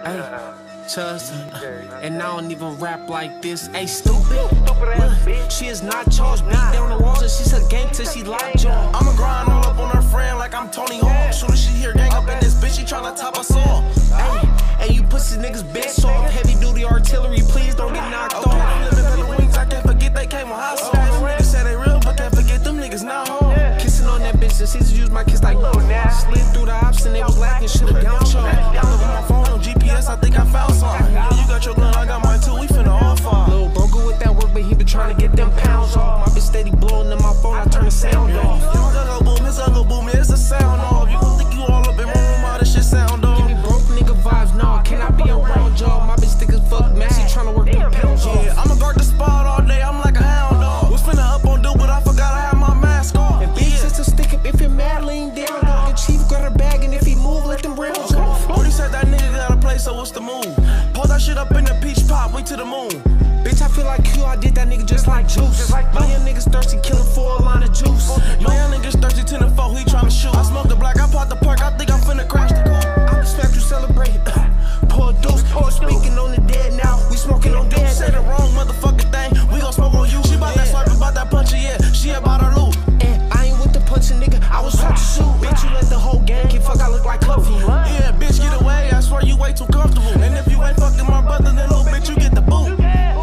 Trust, and I don't even rap like this. Hey, stupid, look, she is not charged. Beat down the walls and she's a gangster, she locked jaw. I'ma grind all up on her friend like I'm Tony Hawk. Soon as she hear gang up in this bitch, she tryna top us all. Hey, and you pussy niggas bitch soft. Heavy duty artillery, please don't get knocked off. I'm living for the wings, I can't forget they came on high school. Niggas say they real, but can't forget them niggas not home. Kissing on that bitch, and Caesar used my kiss like slid through the ops and they was lacking, should've down charged. I look on my phone on GPS, I think I found something. You got your gun, I got mine too, we finna all fall. Little broker with that work, but he been trying to get them pounds off. My bitch steady blowing in my phone, I turn the sound off. Your gun go boom, his gun go boom, it's a sound off. You gon' think you all up in my room, how this shit sound off. Give me broke nigga vibes, no, can I be around y'all? My bitch thick as fuck, messy, tryna work them pounds off. Yeah, I'ma guard the spot all day, I'm like a hound dog. Was finna up on dude, but I forgot I had my mask on. And bitch, it's a stick up, if you're mad, lean down. Your chief got her bag, and if he move, let them rails off. Brody said that nigga gotta play, so what's the move? Pull that shit up in the peach pop, wait to the moon. Bitch, I feel like Q, I did that nigga just like juice. My young niggas thirsty, killing for a line of juice. My young niggas thirsty, 10 and 4, he tryna shoot. I smoked the black, I popped the perk, I think I'm finna crash the coupe. I respect you, celebrate. Pour a deuce, speaking on the dead now. We smoking on dead. Say the wrong motherfucking thing, we gon' smoke on you. She bout that swipe, about that puncher, yeah. She about her loot. And I ain't with the punching nigga, I was taught to shoot. Bitch, you let the whole gang get fuck, I look like Cuffy. Yeah, bitch, get away, I swear you way too comfortable. And if you ain't fucking my brother, then little bitch, you get the boot.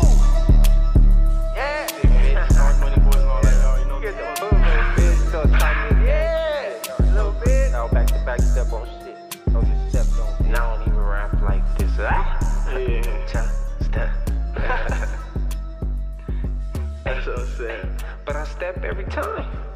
Back step on shit. Don't get stepped on. And I don't even rap like this. Step. That's what I'm saying. But I step every time.